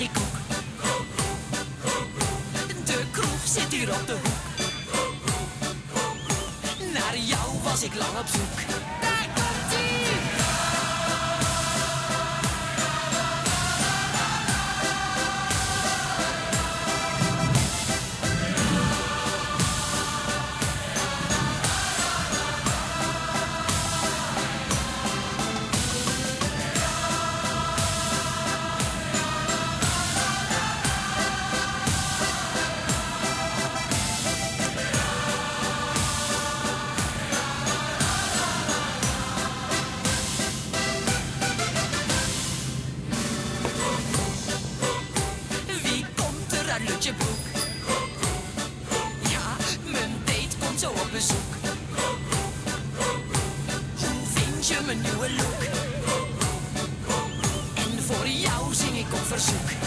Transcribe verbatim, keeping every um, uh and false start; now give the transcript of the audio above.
ik koek. De kroeg zit hier op de hoek. Naar jou was ik lang op zoek. Daar komt-ie! Uit Lutjebroek. Ja, mijn date komt zo op bezoek. Hoe vind je mijn nieuwe look? En voor jou zing ik op verzoek.